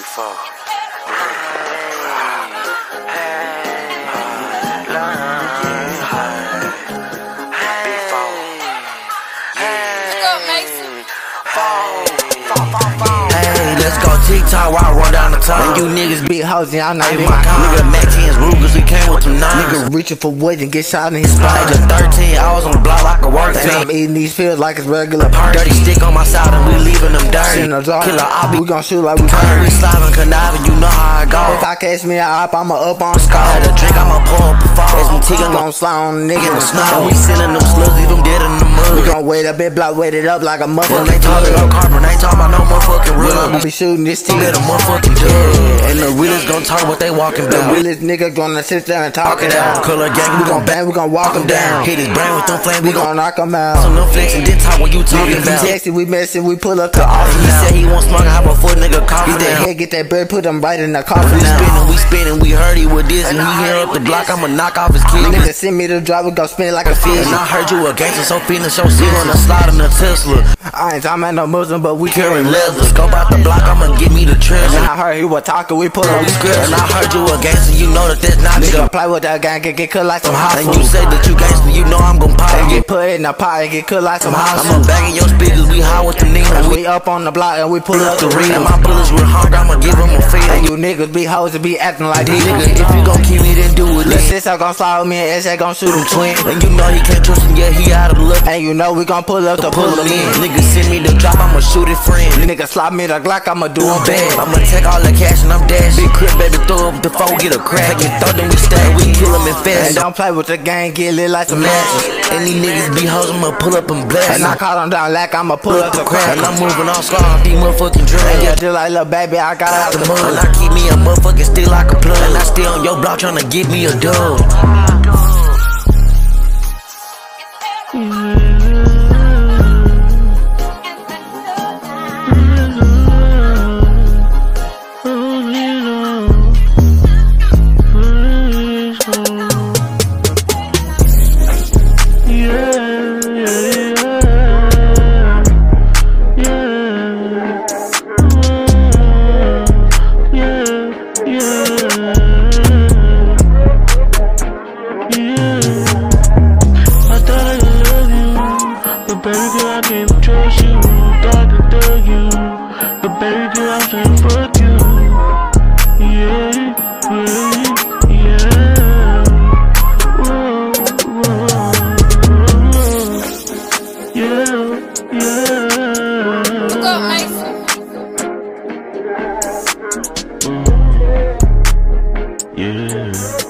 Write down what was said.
4. Let's go TikTok while I run down the top. You niggas be hoes and y'all not even my nigga Mac 10's Rugers, we came with them nines. Nigga reaching for wood and get shot in his spine. Age of 13, I was on the block like a work And I'm eating these pills like it's regular Dirty stick on my side and we leaving them dirty. Killer Obby, we gon' shoot like we turn. We sliding, conniving, you know how I go. If I catch me a op, I'ma up on score. Had a drink, I'ma pour up a fall. As we ticking, gon' slide on the nigga in the snow. And we sending them slugs, leave them dead in the mud. We gon' wait a bit, block, wait it up like a motherfucker. They talking about carbon, they talking about no motherfucking rug. We be shooting this team. Let a motherfucking dub. And the realest gon' talk what they walking down. The realest nigga gonna sit there and talk it out. Color gang, we gon' bang, we gon' walk him down. Hit his brain with them flames, we gon' knock him out. So no flex and then talk when you talking about. He texting, we messing, we pull up the office. He said he want smoke, how about foot nigga coffin. Get that head, get that bird, put him right in the coffin. We spinning, we heard he with this. And he here up the block, I'ma knock off his kid. Nigga send me the drive, we gon' spin like a fish. And I heard you a gangster, so feeling so sick on the slide in the Tesla. I ain't talking about no Muslim, but we carrying leather. Scope out the block, I'ma get me the treasure. And I heard he was talking, we pull up, we script. And I heard you a gangster, you know that that's not nigga play with that gang, get cut like some hot food. And you say that you gangster, you know I'm gon' pop and get put in the pot and get cut like some hot food. I'ma bag in your speakers, we high with the Nina. We up on the block and we pull up the ring. And my bullets with hunger, I'ma give them a feed. And you niggas be hoes and be acting like these niggas. If you gon' keep me, then do it. Lil' sister gon' slide with me and S.A. gon' shoot him twin. And you know he can't trust him, yeah, he out of luck. And you know we gon' pull up to pull him in. Niggas send me the drop, I'ma shoot it friend. Niggas slap me the Glock, I'ma do him bad. I'ma take all the cash and I'm dash. Big crib, baby, throw up the phone, get a crack. Take it, throw them, we stack, we kill him and fast. And don't play with the gang, get lit like some matches. And these niggas be hoes, I'ma pull up and blast. And I caught him down like I'ma pull up the crack. And I'm moving on slow, I'm these motherfucking drugs. And yeah, just like little baby, I got out the mud. And I keep me a motherfucking stick like a plug. And I stay on your block tryna get me a dub. Baby girl, I can't trust you. Thought I could tell you, but baby girl, I'm saying fuck you. Yeah, yeah, yeah. Whoa, whoa, yeah, yeah. What's up, Mason? Yeah.